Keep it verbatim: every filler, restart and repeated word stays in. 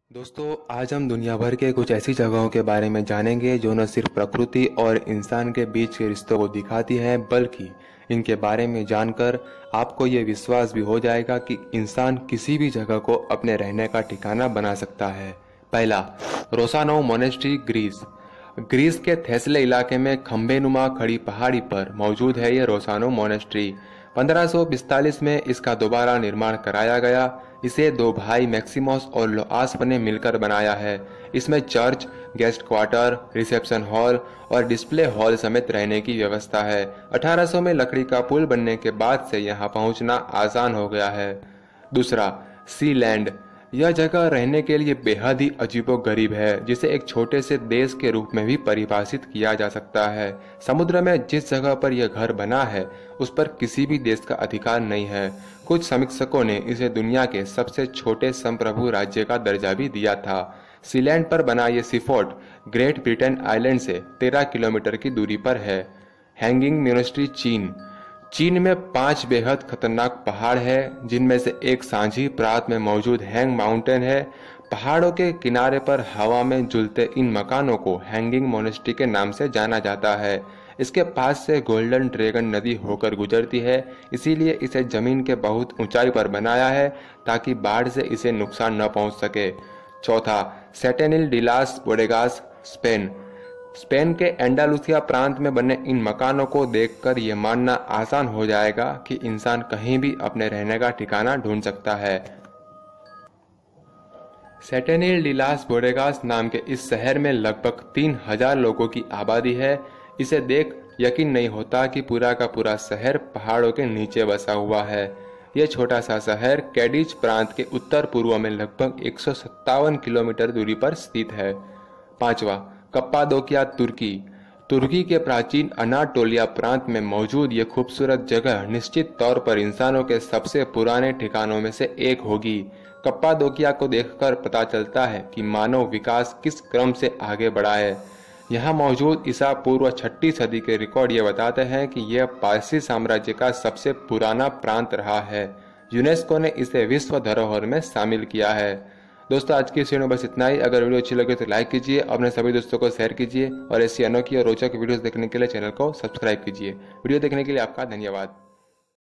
दोस्तों, आज हम दुनिया भर के कुछ ऐसी जगहों के बारे में जानेंगे जो न सिर्फ प्रकृति और इंसान के बीच के रिश्तों को दिखाती हैं, बल्कि इनके बारे में जानकर आपको ये विश्वास भी हो जाएगा कि इंसान किसी भी जगह को अपने रहने का ठिकाना बना सकता है। पहला, रोसानो मोनेस्ट्री, ग्रीस। ग्रीस के थेस्ले इलाके में खंभेनुमा खड़ी पहाड़ी पर मौजूद है ये रोसानो मोनेस्ट्री। पंद्रह सौ पिस्तालीस में इसका दोबारा निर्माण कराया गया। इसे दो भाई मैक्सिमोस और लोआस ने मिलकर बनाया है। इसमें church, guest quarter, reception hall और डिस्प्ले हॉल समेत रहने की व्यवस्था है। अठारह सौ में लकड़ी का पुल बनने के बाद से यहाँ पहुँचना आसान हो गया है। दूसरा, सी लैंड। यह जगह रहने के लिए बेहद ही अजीबोगरीब है, जिसे एक छोटे से देश के रूप में भी परिभाषित किया जा सकता है। समुद्र में जिस जगह पर यह घर बना है उस पर किसी भी देश का अधिकार नहीं है। कुछ समीक्षकों ने इसे दुनिया के सबसे छोटे संप्रभु राज्य का दर्जा भी दिया था। सीलैंड पर बना ये सीफोर्ट ग्रेट ब्रिटेन आइलैंड से तेरह किलोमीटर की दूरी पर है। हैंगिंग मोनेस्ट्री, चीन। चीन में पांच बेहद खतरनाक पहाड़ है, जिनमें से एक सांझी प्रांत में मौजूद हैंग माउंटेन है। पहाड़ों के किनारे पर हवा में झूलते इन मकानों को हैंगिंग मोनेस्ट्री के नाम से जाना जाता है। इसके पास से गोल्डन ड्रैगन नदी होकर गुजरती है, इसीलिए इसे जमीन के बहुत ऊंचाई पर बनाया है ताकि बाढ़ से इसे नुकसान न पहुंच सके। चौथा, Setenil de las Bodegas, Spain. Spain के एंडालुसिया प्रांत में बने इन मकानों को देखकर यह मानना आसान हो जाएगा कि इंसान कहीं भी अपने रहने का ठिकाना ढूंढ सकता है। सेटेनिल डी लास बोडेगास नाम के इस शहर में लगभग तीन हजार लोगों की आबादी है। इसे देख यकीन नहीं होता कि पूरा का पूरा शहर पहाड़ों के नीचे बसा हुआ है। यह छोटा सा शहर कैडिज प्रांत के उत्तर पूर्व में लगभग एक सौ सत्तावन किलोमीटर दूरी पर स्थित है। पांचवा, कप्पादोकिया, तुर्की। तुर्की के प्राचीन अनाटोलिया प्रांत में मौजूद ये खूबसूरत जगह निश्चित तौर पर इंसानों के सबसे पुराने ठिकानों में से एक होगी। कप्पादोकिया को देखकर पता चलता है कि मानव विकास किस क्रम से आगे बढ़ा है। यहाँ मौजूद ईसा पूर्व छठी सदी के रिकॉर्ड ये बताते हैं कि यह पारसी साम्राज्य का सबसे पुराना प्रांत रहा है। यूनेस्को ने इसे विश्व धरोहर में शामिल किया है। दोस्तों, आज की इस वीडियो में बस इतना ही। अगर वीडियो अच्छी लगे तो लाइक कीजिए, अपने सभी दोस्तों को शेयर कीजिए और ऐसी अनोखी और रोचक वीडियोस देखने के लिए चैनल को सब्सक्राइब कीजिए। वीडियो देखने के लिए आपका धन्यवाद।